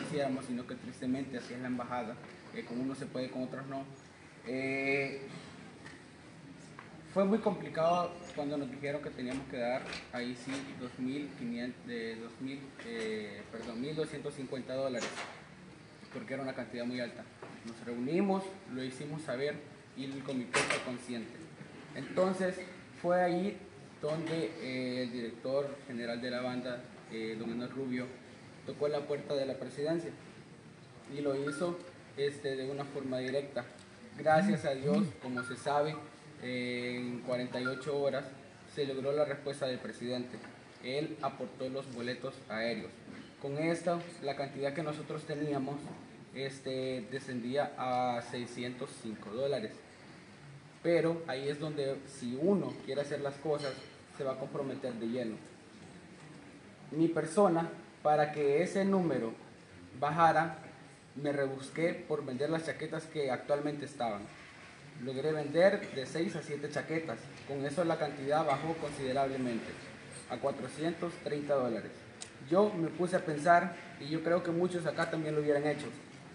hiciéramos, sino que tristemente así es la embajada, con unos se puede, con otros no. Fue muy complicado cuando nos dijeron que teníamos que dar, ahí sí, 1.250 dólares, porque era una cantidad muy alta. Nos reunimos, lo hicimos saber y el comité fue consciente. Entonces fue ahí donde el director general de la banda, don Enoch Rubio, tocó la puerta de la presidencia y lo hizo de una forma directa. Gracias a Dios, como se sabe, en 48 horas se logró la respuesta del presidente. Él aportó los boletos aéreos. Con esto, la cantidad que nosotros teníamos descendía a 605 dólares. Pero ahí es donde, si uno quiere hacer las cosas, se va a comprometer de lleno. Mi persona, para que ese número bajara, me rebusqué por vender las chaquetas que actualmente estaban. Logré vender de 6 a 7 chaquetas. Con eso la cantidad bajó considerablemente, a 430 dólares. Yo me puse a pensar, y yo creo que muchos acá también lo hubieran hecho,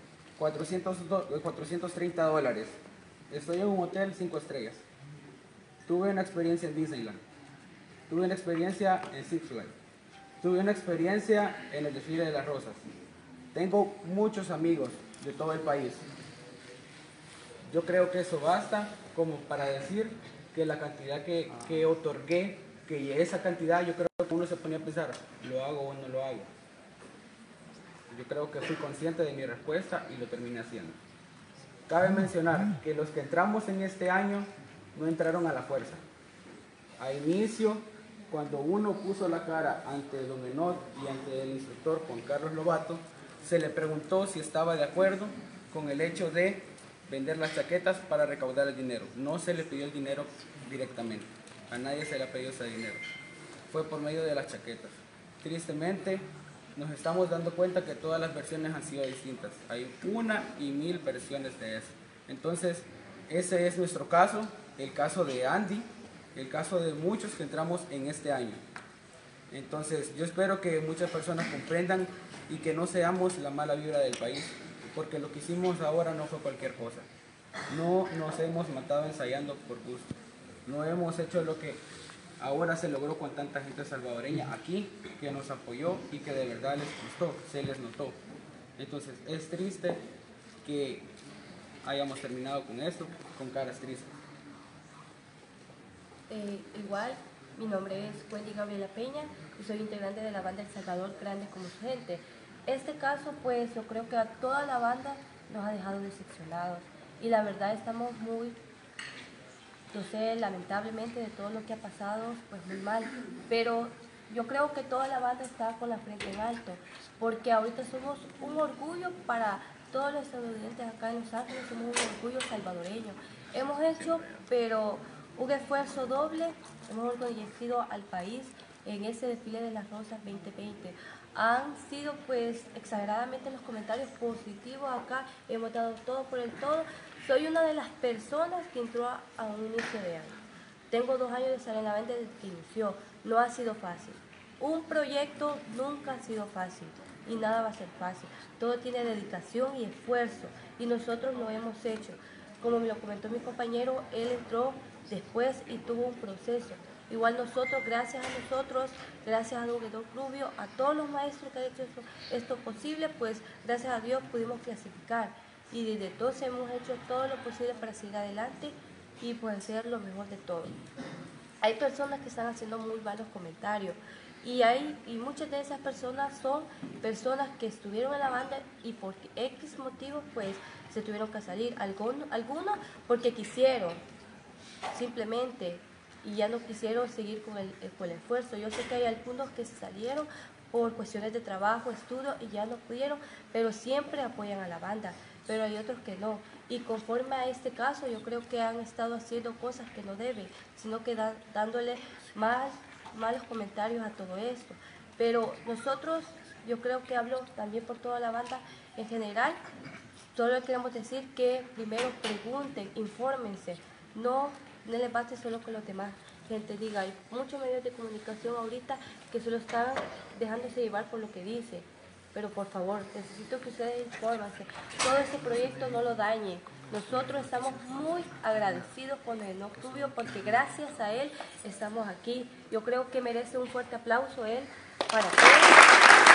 430 dólares. Estoy en un hotel 5 estrellas. Tuve una experiencia en Disneyland. Tuve una experiencia en Six Flags. Tuve una experiencia en el desfile de las rosas. Tengo muchos amigos de todo el país. Yo creo que eso basta como para decir que la cantidad que otorgué, que esa cantidad, yo creo que uno se ponía a pensar, ¿lo hago o no lo hago? Yo creo que fui consciente de mi respuesta y lo terminé haciendo. Cabe mencionar que los que entramos en este año no entraron a la fuerza. A inicio, cuando uno puso la cara ante don Enoch y ante el instructor Juan Carlos Lobato, se le preguntó si estaba de acuerdo con el hecho de vender las chaquetas para recaudar el dinero. No se le pidió el dinero directamente, a nadie se le ha pedido ese dinero. Fue por medio de las chaquetas. Tristemente, nos estamos dando cuenta que todas las versiones han sido distintas. Hay 1 y 1000 versiones de eso. Entonces, ese es nuestro caso, el caso de Andy, el caso de muchos que entramos en este año. Entonces, yo espero que muchas personas comprendan y que no seamos la mala vibra del país, porque lo que hicimos ahora no fue cualquier cosa. No nos hemos matado ensayando por gusto. No hemos hecho lo que ahora se logró con tanta gente salvadoreña aquí, que nos apoyó y que de verdad les gustó, se les notó. Entonces, es triste que hayamos terminado con esto, con caras tristes. Igual, mi nombre es Wendy Gabriela Peña y soy integrante de la banda El Salvador Grande como su gente. Este caso, pues, yo creo que a toda la banda nos ha dejado decepcionados y la verdad estamos muy, yo sé, lamentablemente de todo lo que ha pasado, pues muy mal, pero yo creo que toda la banda está con la frente en alto, porque ahorita somos un orgullo para todos los estadounidenses acá en Los Ángeles, somos un orgullo salvadoreño. Hemos hecho, pero un esfuerzo doble, hemos orgullecido al país en ese desfile de las rosas 2020. Han sido pues exageradamente los comentarios positivos acá, hemos dado todo por el todo. Soy una de las personas que entró a un inicio de año. Tengo 2 años de estar en la banda desde que inició, no ha sido fácil. Un proyecto nunca ha sido fácil y nada va a ser fácil. Todo tiene dedicación y esfuerzo y nosotros lo hemos hecho. Como me lo comentó mi compañero, él entró después y tuvo un proceso. Igual nosotros, gracias a don Enoch Rubio, a todos los maestros que han hecho esto posible, pues gracias a Dios pudimos clasificar. Y desde entonces hemos hecho todo lo posible para seguir adelante y pues hacer lo mejor de todo. Hay personas que están haciendo muy malos comentarios y muchas de esas personas son personas que estuvieron en la banda y por X motivos pues se tuvieron que salir. Algunos porque quisieron simplemente y ya no quisieron seguir con el esfuerzo. Yo sé que hay algunos que se salieron por cuestiones de trabajo, estudio y ya no pudieron, pero siempre apoyan a la banda, pero hay otros que no. Y conforme a este caso, yo creo que han estado haciendo cosas que no deben, sino que dándole malos comentarios a todo esto. Pero nosotros, yo creo que hablo también por toda la banda en general, solo queremos decir que primero pregunten, infórmense, no les basta solo con los demás. Gente, diga, hay muchos medios de comunicación ahorita que solo están dejándose llevar por lo que dice. pero por favor, necesito que ustedes infórmense. Todo ese proyecto no lo dañen. Nosotros estamos muy agradecidos con el Noctubio porque gracias a él estamos aquí. Yo creo que merece un fuerte aplauso él para todos.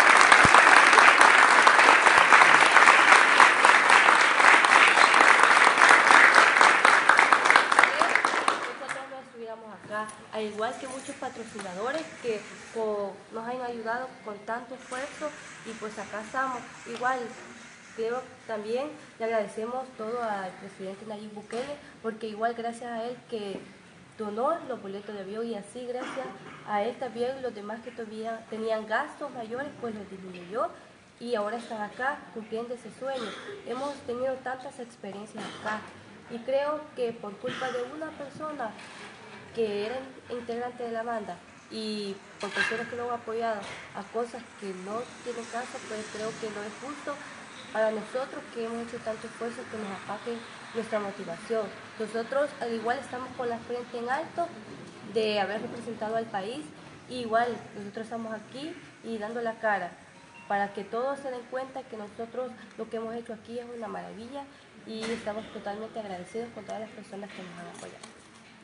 Al igual que muchos patrocinadores que nos han ayudado con tanto esfuerzo y pues acá estamos. Igual creo también le agradecemos todo al presidente Nayib Bukele porque igual gracias a él que donó los boletos de avión y así gracias a él también los demás que todavía tenían gastos mayores pues los disminuyó y ahora están acá cumpliendo ese sueño. Hemos tenido tantas experiencias acá y creo que por culpa de una persona que eran integrantes de la banda y por personas que lo han apoyado a cosas que no tienen caso, pues creo que no es justo para nosotros que hemos hecho tanto esfuerzo que nos apaquen nuestra motivación. Nosotros al igual estamos con la frente en alto de haber representado al país y igual nosotros estamos aquí y dando la cara para que todos se den cuenta que nosotros lo que hemos hecho aquí es una maravilla y estamos totalmente agradecidos con todas las personas que nos han apoyado.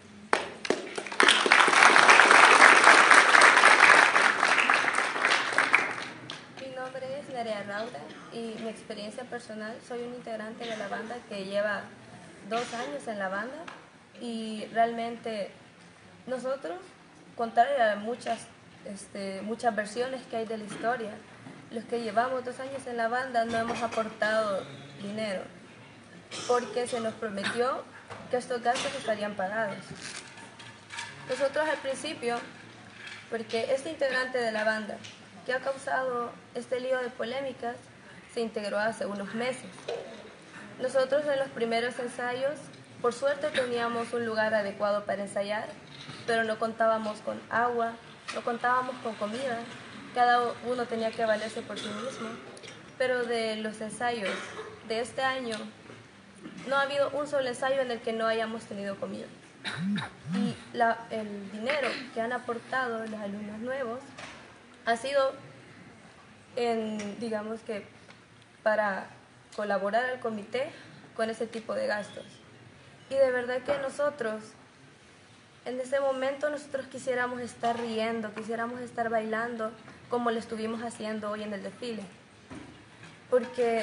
Mi nombre es Nerea Rauda y mi experiencia personal, soy un integrante de la banda que lleva 2 años en la banda y realmente nosotros, contrario a muchas versiones que hay de la historia, los que llevamos 2 años en la banda no hemos aportado dinero porque se nos prometió que estos gastos estarían pagados. Nosotros al principio, porque este integrante de la banda que ha causado este lío de polémicas se integró hace unos meses. Nosotros en los primeros ensayos, por suerte teníamos un lugar adecuado para ensayar, pero no contábamos con agua, no contábamos con comida, cada uno tenía que valerse por sí mismo. Pero de los ensayos de este año, no ha habido un solo ensayo en el que no hayamos tenido comida. Y el dinero que han aportado los alumnos nuevos ha sido, digamos que, para colaborar al comité con ese tipo de gastos. Y de verdad que nosotros, en ese momento, nosotros quisiéramos estar riendo, quisiéramos estar bailando, como lo estuvimos haciendo hoy en el desfile. Porque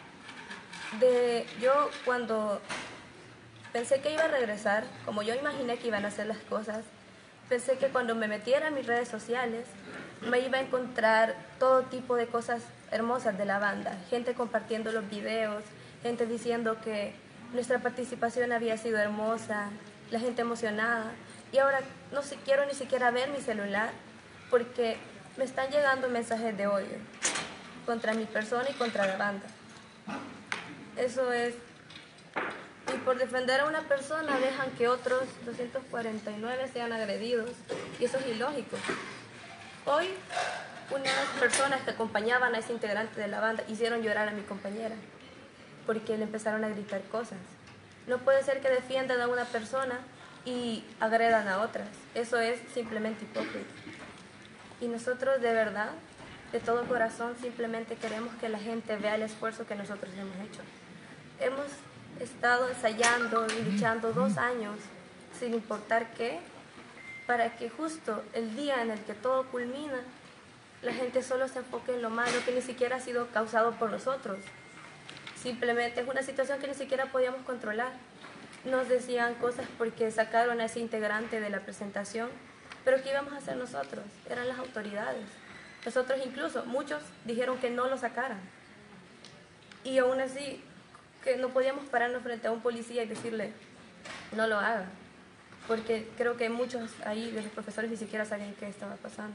yo cuando pensé que iba a regresar, como yo imaginé que iban a hacer las cosas, pensé que cuando me metiera en mis redes sociales me iba a encontrar todo tipo de cosas hermosas de la banda. Gente compartiendo los videos, gente diciendo que nuestra participación había sido hermosa, la gente emocionada. Y ahora no quiero ni siquiera ver mi celular porque me están llegando mensajes de odio contra mi persona y contra la banda. Eso es. Y por defender a una persona dejan que otros 249 sean agredidos. Y eso es ilógico. Hoy, unas personas que acompañaban a ese integrante de la banda hicieron llorar a mi compañera porque le empezaron a gritar cosas. No puede ser que defiendan a una persona y agredan a otras. Eso es simplemente hipócrita. Y nosotros de verdad, de todo corazón, simplemente queremos que la gente vea el esfuerzo que nosotros hemos hecho. Hemos estado ensayando y luchando 2 años, sin importar qué, para que justo el día en el que todo culmina, la gente solo se enfoque en lo malo que ni siquiera ha sido causado por nosotros. Simplemente es una situación que ni siquiera podíamos controlar. Nos decían cosas porque sacaron a ese integrante de la presentación, pero ¿qué íbamos a hacer nosotros? Eran las autoridades. Nosotros incluso, muchos dijeron que no lo sacaran. Y aún así, que no podíamos pararnos frente a un policía y decirle, no lo haga. Porque creo que muchos ahí de los profesores ni siquiera sabían qué estaba pasando.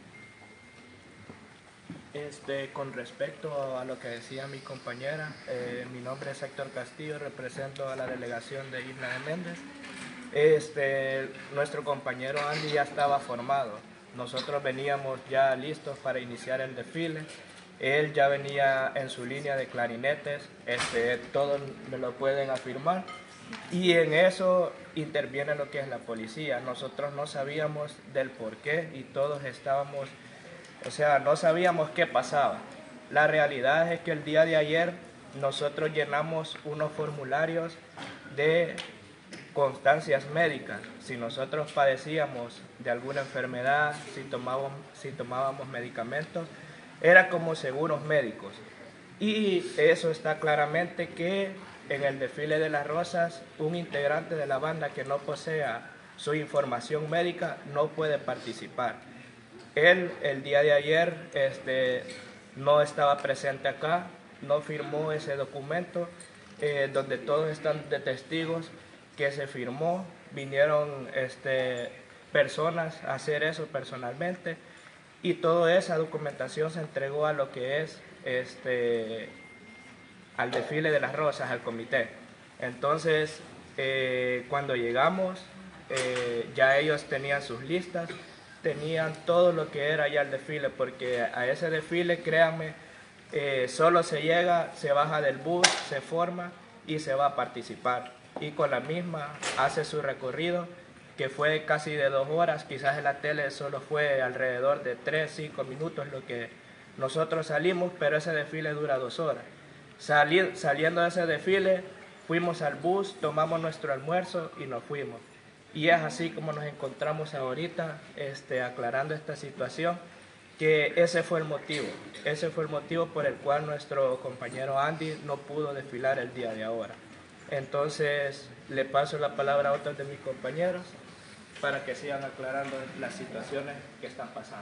Con respecto a lo que decía mi compañera, mi nombre es Héctor Castillo, represento a la delegación de Isla de Méndez. Nuestro compañero Andy ya estaba formado, nosotros veníamos ya listos para iniciar el desfile, él ya venía en su línea de clarinetes, todos me lo pueden afirmar, y en eso interviene lo que es la policía. Nosotros no sabíamos del por qué y todos estábamos, no sabíamos qué pasaba. La realidad es que el día de ayer nosotros llenamos unos formularios de constancias médicas. Si nosotros padecíamos de alguna enfermedad, si tomábamos medicamentos, era como seguros médicos. Y eso está claramente que en el desfile de las rosas, un integrante de la banda que no posea su información médica no puede participar. Él el día de ayer no estaba presente acá, no firmó ese documento donde todos están de testigos que se firmó, vinieron personas a hacer eso personalmente y toda esa documentación se entregó a lo que es al desfile de las rosas, al comité. Entonces, cuando llegamos, ya ellos tenían sus listas, tenían todo lo que era ya el desfile, porque a ese desfile, créanme, solo se llega, se baja del bus, se forma y se va a participar. Y con la misma hace su recorrido, que fue casi de 2 horas, quizás en la tele solo fue alrededor de 3-5 minutos lo que nosotros salimos, pero ese desfile dura 2 horas. Saliendo de ese desfile, fuimos al bus, tomamos nuestro almuerzo y nos fuimos. Y es así como nos encontramos ahorita, aclarando esta situación, que ese fue el motivo por el cual nuestro compañero Andy no pudo desfilar el día de ahora. Entonces, le paso la palabra a otros de mis compañeros para que sigan aclarando las situaciones que están pasando.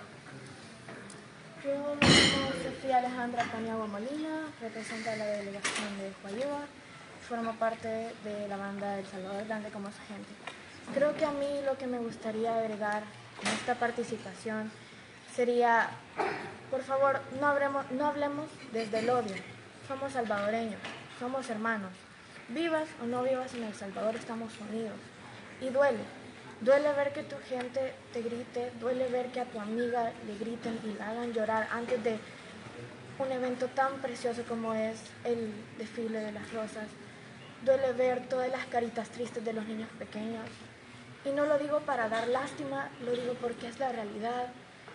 Yo me llamo Sofía Alejandra Paniagua Molina, represento a la delegación de Huayua, formo parte de la banda El Salvador Grande como su gente. Creo que a mí lo que me gustaría agregar en esta participación sería, por favor, no hablemos desde el odio. Somos salvadoreños, somos hermanos. Vivas o no vivas en El Salvador, estamos unidos. Y duele ver que tu gente te grite, duele ver que a tu amiga le griten y la hagan llorar antes de un evento tan precioso como es el desfile de las rosas. Duele ver todas las caritas tristes de los niños pequeños. Y no lo digo para dar lástima, lo digo porque es la realidad.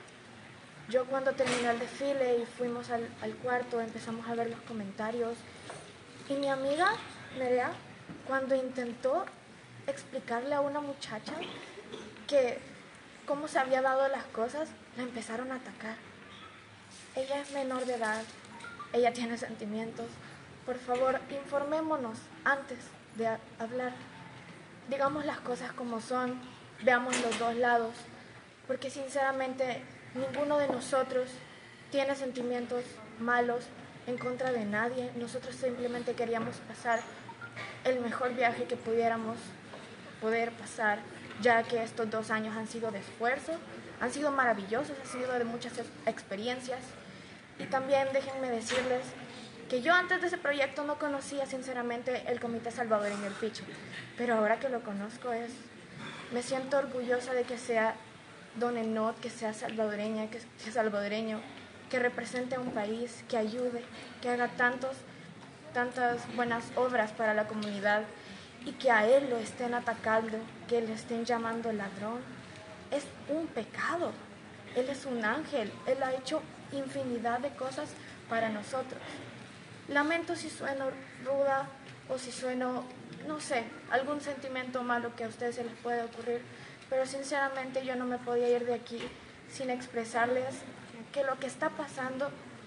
Yo cuando terminé el desfile y fuimos al cuarto, empezamos a ver los comentarios. Y mi amiga, Nerea, cuando intentó explicarle a una muchacha que cómo se había dado las cosas, la empezaron a atacar. Ella es menor de edad, ella tiene sentimientos. Por favor, informémonos antes de hablar. Digamos las cosas como son, veamos los dos lados, porque sinceramente ninguno de nosotros tiene sentimientos malos en contra de nadie. Nosotros simplemente queríamos pasar el mejor viaje que pudiéramos poder pasar, ya que estos 2 años han sido de esfuerzo, han sido maravillosos, han sido de muchas experiencias. Y también déjenme decirles que yo antes de ese proyecto no conocía sinceramente el Comité Salvadoreño El Picho, pero ahora que lo conozco me siento orgullosa de que sea Don Enot, que sea salvadoreña, que sea salvadoreño, que represente a un país, que ayude, que haga tantas buenas obras para la comunidad y que a él lo estén atacando, que le estén llamando ladrón. Es un pecado. Él es un ángel, él ha hecho infinidad de cosas para nosotros. Lamento si sueno ruda o si sueno, no sé, algún sentimiento malo que a ustedes se les puede ocurrir, pero sinceramente yo no me podía ir de aquí sin expresarles que lo que está pasando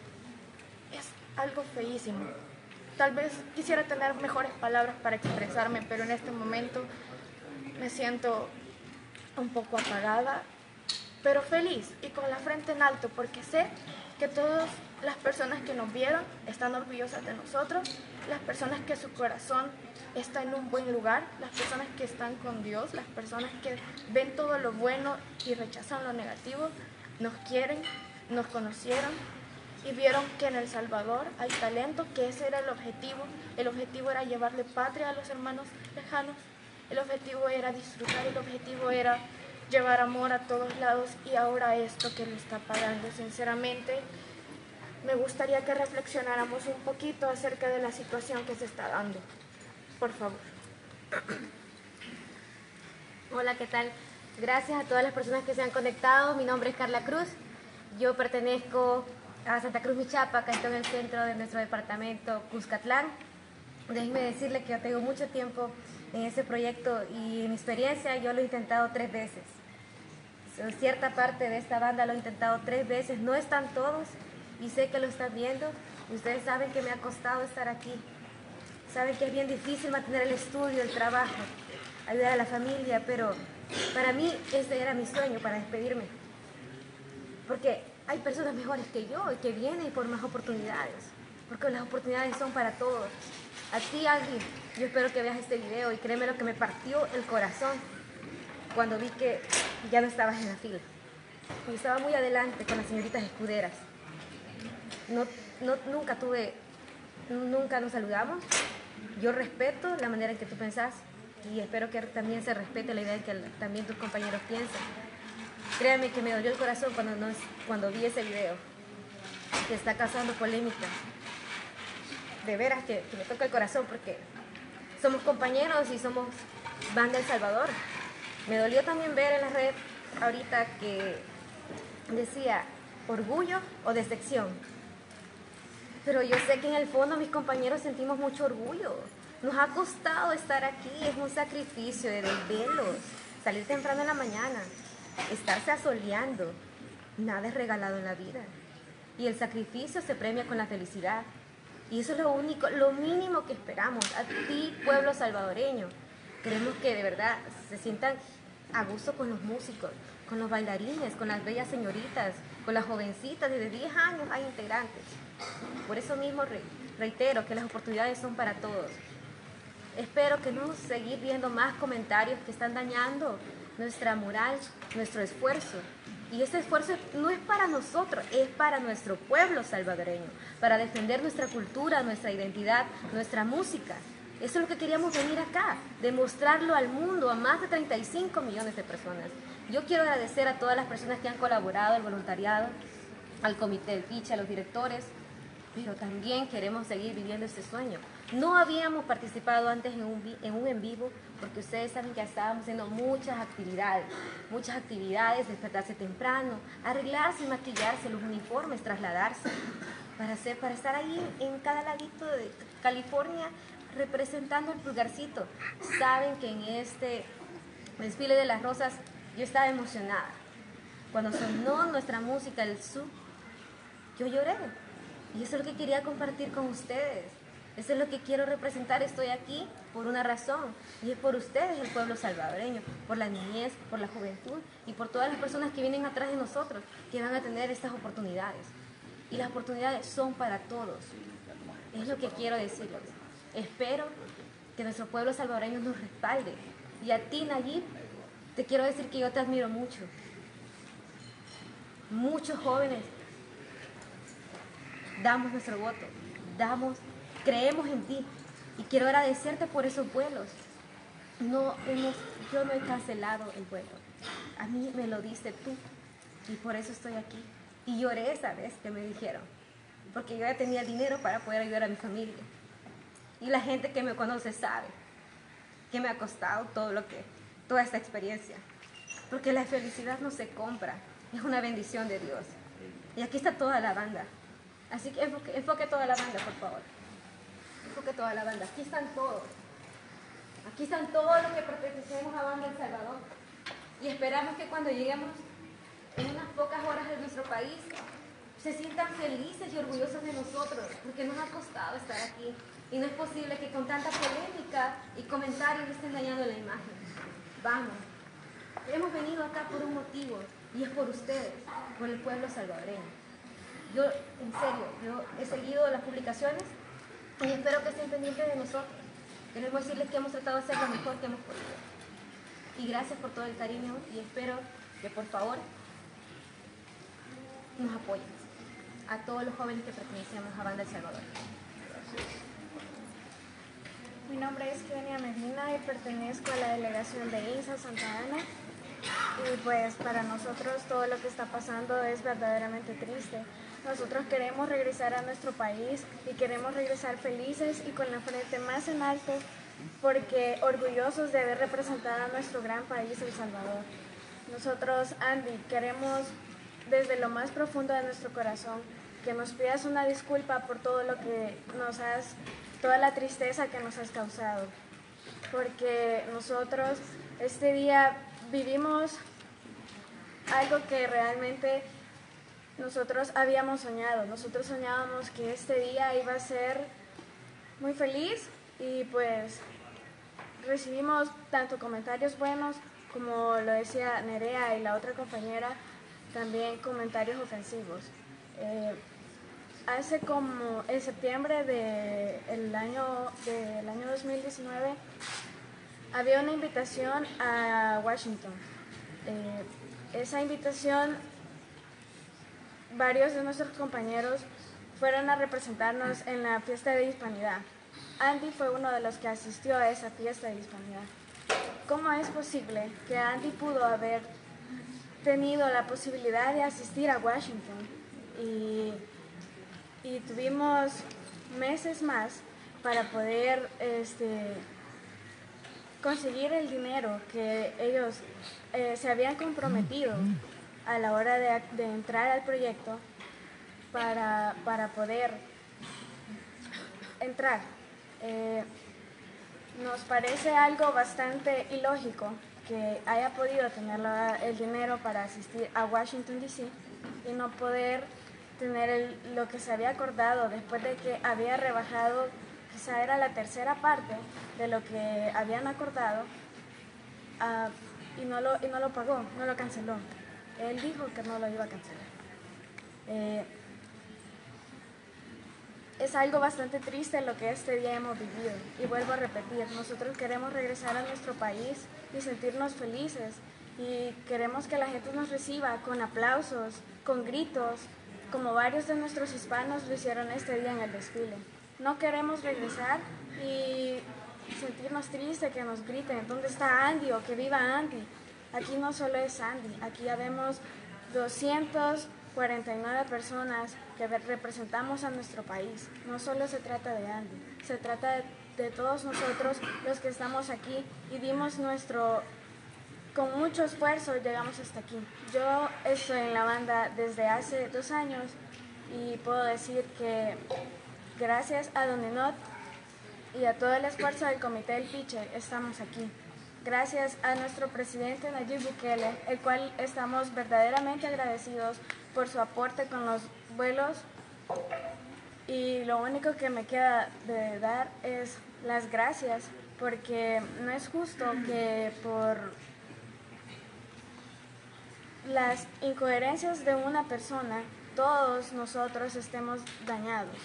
es algo feísimo. Tal vez quisiera tener mejores palabras para expresarme, pero en este momento me siento un poco apagada, pero feliz y con la frente en alto, porque sé que todas las personas que nos vieron están orgullosas de nosotros, las personas que su corazón está en un buen lugar, las personas que están con Dios, las personas que ven todo lo bueno y rechazan lo negativo, nos quieren, nos conocieron y vieron que en El Salvador hay talento, que ese era el objetivo. El objetivo era llevarle patria a los hermanos lejanos, el objetivo era disfrutar, el objetivo era llevar amor a todos lados, y ahora esto que lo está pagando. Sinceramente, me gustaría que reflexionáramos un poquito acerca de la situación que se está dando. Por favor. Hola, ¿qué tal? Gracias a todas las personas que se han conectado. Mi nombre es Carla Cruz. Yo pertenezco a Santa Cruz Michapa, que está en el centro de nuestro departamento, Cuscatlán. Déjenme decirle que yo tengo mucho tiempo en ese proyecto y en mi experiencia yo lo he intentado 3 veces. Cierta parte de esta banda lo he intentado 3 veces, no están todos y sé que lo están viendo. Ustedes saben que me ha costado estar aquí, saben que es bien difícil mantener el estudio, el trabajo, ayudar a la familia, pero para mí ese era mi sueño, para despedirme. Porque hay personas mejores que yo y que vienen por más oportunidades, porque las oportunidades son para todos. A ti, Andy, yo espero que veas este video y créeme lo que me partió el corazón cuando vi que ya no estabas en la fila. Y estaba muy adelante con las señoritas escuderas. Nunca nos saludamos. Yo respeto la manera en que tú pensás y espero que también se respete la idea en que también tus compañeros piensan. Créame que me dolió el corazón cuando vi ese video, que está causando polémica. De veras que me toca el corazón porque somos compañeros y somos Banda El Salvador. Me dolió también ver en la red ahorita que decía orgullo o decepción. Pero yo sé que en el fondo mis compañeros sentimos mucho orgullo. Nos ha costado estar aquí, es un sacrificio de desvelos, salir temprano en la mañana, estarse asoleando. Nada es regalado en la vida. Y el sacrificio se premia con la felicidad. Y eso es lo único, lo mínimo que esperamos. A ti, pueblo salvadoreño, queremos que de verdad se sientan a gusto con los músicos, con los bailarines, con las bellas señoritas, con las jovencitas. Desde 10 años hay integrantes. Por eso mismo reitero que las oportunidades son para todos. Espero que no seguir viendo más comentarios que están dañando nuestra moral, nuestro esfuerzo. Y ese esfuerzo no es para nosotros, es para nuestro pueblo salvadoreño, para defender nuestra cultura, nuestra identidad, nuestra música. Eso es lo que queríamos venir acá, demostrarlo al mundo, a más de 35 millones de personas. Yo quiero agradecer a todas las personas que han colaborado, al voluntariado, al comité del Picha, a los directores, pero también queremos seguir viviendo este sueño. No habíamos participado antes en un en vivo porque ustedes saben que estábamos haciendo muchas actividades, despertarse temprano, arreglarse, maquillarse, los uniformes, trasladarse, para estar ahí en cada ladito de California representando el Pulgarcito. Saben que en este desfile de las rosas yo estaba emocionada. Cuando sonó nuestra música, el Zoo, yo lloré. Y eso es lo que quería compartir con ustedes. Eso es lo que quiero representar. Estoy aquí por una razón. Y es por ustedes, el pueblo salvadoreño. Por la niñez, por la juventud y por todas las personas que vienen atrás de nosotros, que van a tener estas oportunidades. Y las oportunidades son para todos. Es lo que quiero decirles. Espero que nuestro pueblo salvadoreño nos respalde. Y a ti, Nayib, te quiero decir que yo te admiro mucho. Muchos jóvenes damos nuestro voto, creemos en ti y quiero agradecerte por esos vuelos. Yo no he cancelado el vuelo, a mí me lo diste tú y por eso estoy aquí. Y lloré esa vez que me dijeron, porque yo ya tenía dinero para poder ayudar a mi familia. Y la gente que me conoce sabe que me ha costado toda esta experiencia, porque la felicidad no se compra, es una bendición de Dios. Y aquí está toda la banda. Así que enfoque toda la banda, por favor. Enfoque toda la banda. Aquí están todos. Aquí están todos los que pertenecemos a Banda El Salvador. Y esperamos que cuando lleguemos en unas pocas horas de nuestro país, se sientan felices y orgullosos de nosotros, porque nos ha costado estar aquí. Y no es posible que con tanta polémica y comentarios estén dañando la imagen. Vamos. Hemos venido acá por un motivo, y es por ustedes, por el pueblo salvadoreño. Yo, en serio, yo he seguido las publicaciones y espero que estén pendientes de nosotros. Queremos decirles que hemos tratado de hacer lo mejor que hemos podido. Y gracias por todo el cariño y espero que por favor nos apoyen a todos los jóvenes que pertenecemos a Banda El Salvador. Mi nombre es Kenia Medina y pertenezco a la delegación de INSA Santa Ana. Y pues para nosotros todo lo que está pasando es verdaderamente triste. Nosotros queremos regresar a nuestro país y queremos regresar felices y con la frente más en alto porque orgullosos de haber representado a nuestro gran país, El Salvador. Nosotros, Andy, queremos desde lo más profundo de nuestro corazón que nos pidas una disculpa por todo lo que toda la tristeza que nos has causado. Porque nosotros este día vivimos algo que realmente nosotros habíamos soñado. Nosotros soñábamos que este día iba a ser muy feliz y pues recibimos tanto comentarios buenos como lo decía Nerea y la otra compañera, también comentarios ofensivos. Hace como en septiembre del año 2019 había una invitación a Washington. Esa invitación, varios de nuestros compañeros fueron a representarnos en la fiesta de Hispanidad. Andy fue uno de los que asistió a esa fiesta de Hispanidad. ¿Cómo es posible que Andy pudo haber tenido la posibilidad de asistir a Washington y tuvimos meses más para poder conseguir el dinero que ellos se habían comprometido a la hora de entrar al proyecto para poder entrar? Nos parece algo bastante ilógico que haya podido tener el dinero para asistir a Washington, D.C. y no poder tener lo que se había acordado después de que había rebajado, quizá era la tercera parte de lo que habían acordado, y no lo pagó, no lo canceló. Él dijo que no lo iba a cancelar. Es algo bastante triste lo que este día hemos vivido. Y vuelvo a repetir, nosotros queremos regresar a nuestro país y sentirnos felices. Y queremos que la gente nos reciba con aplausos, con gritos, como varios de nuestros hispanos lo hicieron este día en el desfile. No queremos regresar y sentirnos tristes, que nos griten, ¿dónde está Andy? O que viva Andy. Aquí no solo es Andy, aquí habemos 249 personas que representamos a nuestro país. No solo se trata de Andy, se trata de todos nosotros los que estamos aquí y con mucho esfuerzo llegamos hasta aquí. Yo estoy en la banda desde hace 2 años y puedo decir que gracias a Don Enot y a todo el esfuerzo del Comité del Piche estamos aquí. Gracias a nuestro presidente Nayib Bukele, el cual estamos verdaderamente agradecidos por su aporte con los vuelos, y lo único que me queda de dar es las gracias, porque no es justo que por las incoherencias de una persona todos nosotros estemos dañados.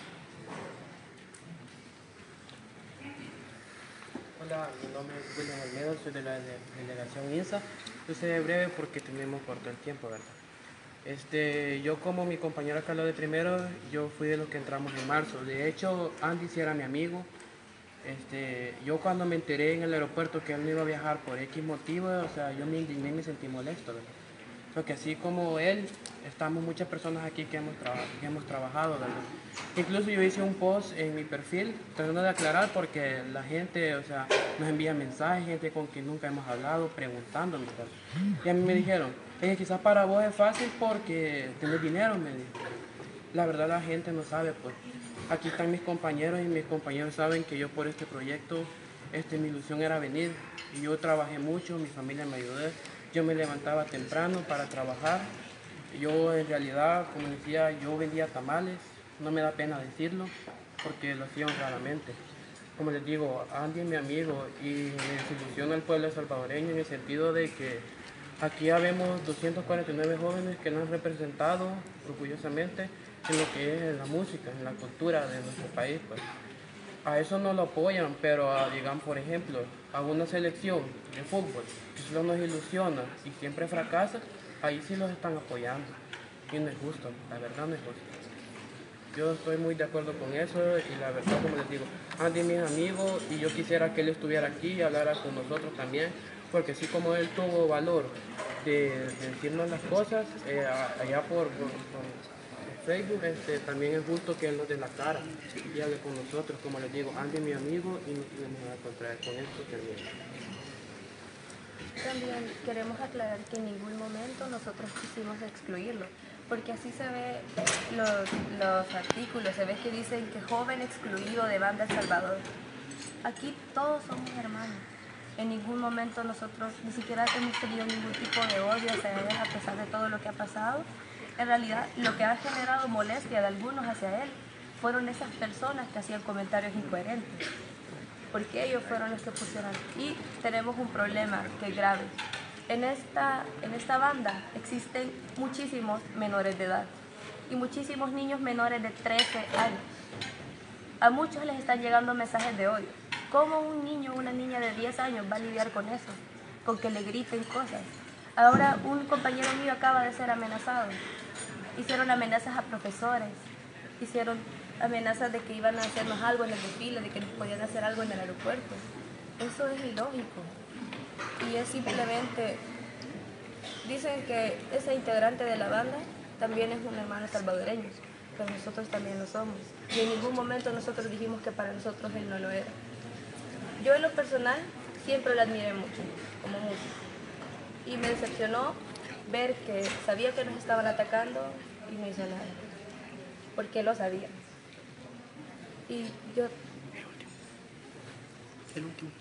Hola, mi nombre es William Olmedo, soy de la delegación INSA. Yo seré breve porque tenemos corto el tiempo, ¿verdad? Yo, como mi compañero Carlos de primero, yo fui de los que entramos en marzo. De hecho, Andy sí era mi amigo. Yo cuando me enteré en el aeropuerto que él no iba a viajar por X motivo, o sea, yo me indigné y me sentí molesto, ¿verdad? Porque así como él, estamos muchas personas aquí que hemos trabajado, ¿verdad? Incluso yo hice un post en mi perfil tratando de aclarar porque la gente, o sea, nos envía mensajes, gente con quien nunca hemos hablado, preguntándome, ¿verdad? Y a mí me dijeron, quizás para vos es fácil porque tenés dinero, me dijo. La verdad la gente no sabe, pues. Aquí están mis compañeros y mis compañeros saben que yo por este proyecto, mi ilusión era venir. Y yo trabajé mucho, mi familia me ayudó. Yo me levantaba temprano para trabajar. Yo en realidad, como decía, yo vendía tamales. No me da pena decirlo porque lo hacía honradamente. Como les digo, Andy es mi amigo y me desilusiona el pueblo salvadoreño en el sentido de que aquí habemos 249 jóvenes que nos han representado orgullosamente en lo que es la música, en la cultura de nuestro país, pues. A eso no lo apoyan, pero digamos, por ejemplo, a una selección de fútbol que solo nos ilusiona y siempre fracasa, ahí sí los están apoyando. Y no es justo, la verdad no es justo. Yo estoy muy de acuerdo con eso y la verdad, como les digo, Andy es mi amigo y yo quisiera que él estuviera aquí y hablara con nosotros también, porque así como él tuvo valor de decirnos las cosas allá por Facebook, también es justo que él nos dé la cara y hable con nosotros. Como les digo, Andy es mi amigo y no tenemos nada contra él. Con esto termino. También queremos aclarar que en ningún momento nosotros quisimos excluirlo. porque así se ve los artículos, se ve que dicen que joven excluido de banda El Salvador. Aquí todos somos hermanos. En ningún momento nosotros ni siquiera hemos tenido ningún tipo de odio hacia él a pesar de todo lo que ha pasado. En realidad, lo que ha generado molestia de algunos hacia él fueron esas personas que hacían comentarios incoherentes, porque ellos fueron los que pusieron. Y tenemos un problema que es grave. En esta banda existen muchísimos menores de edad y muchísimos niños menores de 13 años. A muchos les están llegando mensajes de odio. ¿Cómo un niño o una niña de 10 años va a lidiar con eso? Con que le griten cosas. Ahora un compañero mío acaba de ser amenazado. Hicieron amenazas a profesores, hicieron amenazas de que iban a hacernos algo en el desfile, de que nos podían hacer algo en el aeropuerto. Eso es ilógico. Y es simplemente, dicen que ese integrante de la banda también es un hermano salvadoreño, pero nosotros también lo somos. Y en ningún momento nosotros dijimos que para nosotros él no lo era. Yo en lo personal siempre lo admiré mucho, como músico. Y me decepcionó ver que sabía que nos estaban atacando y no hizo nada, porque lo sabía. Y yo... El último.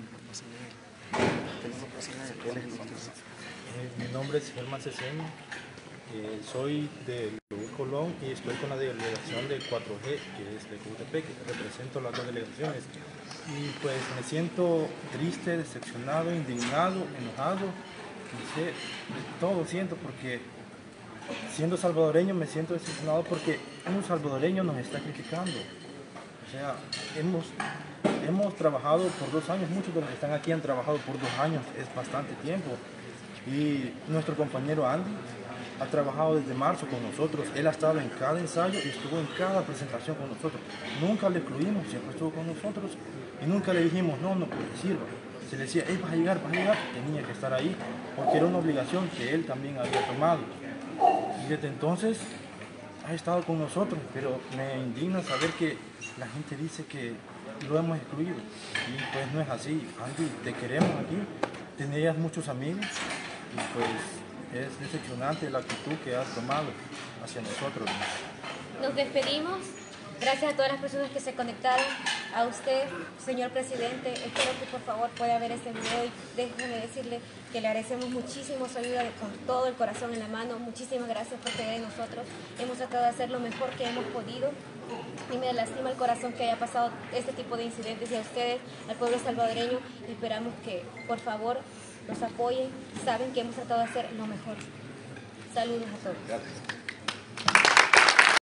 Mi nombre es Germán Ceseño, soy de Lobos Colón y estoy con la delegación del 4G, que es de Cujutepec, que represento las dos delegaciones. Y pues me siento triste, decepcionado, indignado, enojado, no sé, todo siento, porque siendo salvadoreño me siento decepcionado porque un salvadoreño nos está criticando. O sea, hemos trabajado por 2 años, muchos de los que están aquí han trabajado por 2 años, es bastante tiempo. Y nuestro compañero Andy ha trabajado desde marzo con nosotros, él ha estado en cada ensayo y estuvo en cada presentación con nosotros. Nunca le excluimos, siempre estuvo con nosotros y nunca le dijimos, no sirva. Se le decía, vas a llegar, tenía que estar ahí, porque era una obligación que él también había tomado. Y desde entonces ha estado con nosotros, pero me indigna saber que la gente dice que lo hemos excluido. Y pues no es así. Andy, te queremos aquí, tenías muchos amigos y pues es decepcionante la actitud que has tomado hacia nosotros. Nos despedimos. Gracias a todas las personas que se conectaron. A usted, señor presidente, espero que por favor pueda ver este video y déjeme decirle que le agradecemos muchísimo su ayuda con todo el corazón en la mano. Muchísimas gracias por creer en nosotros. Hemos tratado de hacer lo mejor que hemos podido y me lastima el corazón que haya pasado este tipo de incidentes, y a ustedes, al pueblo salvadoreño, esperamos que por favor nos apoyen. Saben que hemos tratado de hacer lo mejor. Saludos a todos. Gracias.